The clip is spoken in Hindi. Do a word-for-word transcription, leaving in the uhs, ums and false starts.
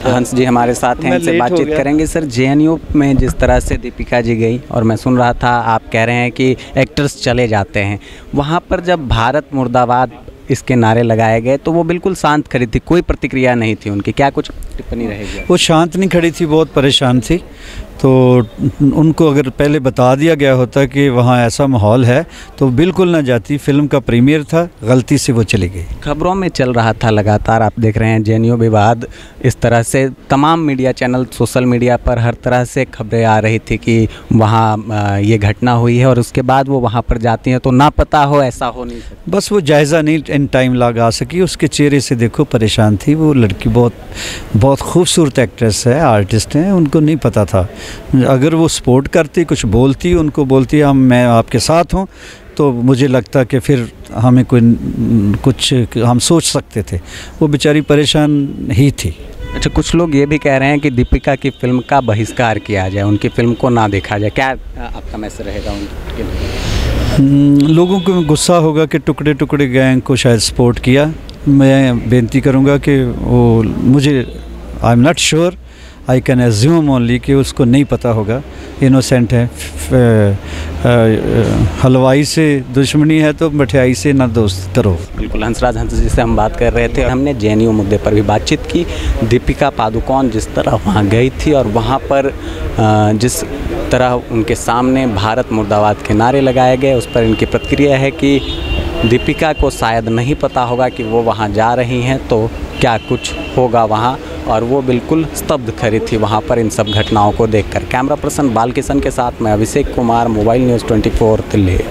हंस जी हमारे साथ हैं, इनसे बातचीत करेंगे। सर, जे एन यू में जिस तरह से दीपिका जी गई और मैं सुन रहा था आप कह रहे हैं कि एक्टर्स चले जाते हैं, वहाँ पर जब भारत मुर्दाबाद इसके नारे लगाए गए तो वो बिल्कुल शांत खड़ी थी, कोई प्रतिक्रिया नहीं थी उनकी, क्या कुछ टिप्पणी रहेगी? वो शांत नहीं खड़ी थी, बहुत परेशान थी। तो उनको अगर पहले बता दिया गया होता कि वहाँ ऐसा माहौल है तो बिल्कुल ना जाती। फिल्म का प्रीमियर था, गलती से वो चली गई। खबरों में चल रहा था लगातार, आप देख रहे हैं जे एन यू विवाद, इस तरह से तमाम मीडिया चैनल, सोशल मीडिया पर हर तरह से खबरें आ रही थी कि वहाँ ये घटना हुई है और उसके बाद वो वहाँ पर जाती हैं तो ना पता हो, ऐसा हो नहीं सकता। बस वो जायज़ा नहीं इन टाइम लगा सकी। उसके चेहरे से देखो परेशान थी वो लड़की। बहुत बहुत खूबसूरत एक्ट्रेस है, आर्टिस्ट हैं, उनको नहीं पता था। अगर वो सपोर्ट करती, कुछ बोलती, उनको बोलती हम मैं आपके साथ हूँ, तो मुझे लगता कि फिर हमें कोई कुछ हम सोच सकते थे। वो बेचारी परेशान ही थी। अच्छा, कुछ लोग ये भी कह रहे हैं कि दीपिका की फिल्म का बहिष्कार किया जाए, उनकी फिल्म को ना देखा जाए, क्या आपका मैसेज रहेगा उनके लिए? लोगों को गुस्सा होगा कि टुकड़े टुकड़े गैंग को शायद सपोर्ट किया। मैं बेनती करूँगा कि वो, मुझे I am not sure, I can assume only कि उसको नहीं पता होगा, इनोसेंट है। हलवाई से दुश्मनी है तो मठियाई से ना दोस्त करो। बिल्कुल, हंसराज हंस जी से हम बात कर रहे थे। हमने जे एन यू मुद्दे पर भी बातचीत की। दीपिका पादुकोण जिस तरह वहाँ गई थी और वहाँ पर जिस तरह उनके सामने भारत मुर्दाबाद के नारे लगाए गए, उस पर इनकी प्रतिक्रिया है कि दीपिका को शायद नहीं पता होगा कि वो वहाँ जा रही हैं तो क्या कुछ होगा वहाँ, और वो बिल्कुल स्तब्ध खड़ी थी वहाँ पर इन सब घटनाओं को देखकर। कैमरा पर्सन बालकिशन के साथ मैं अभिषेक कुमार, मोबाइल न्यूज़ चौबीस दिल्ली।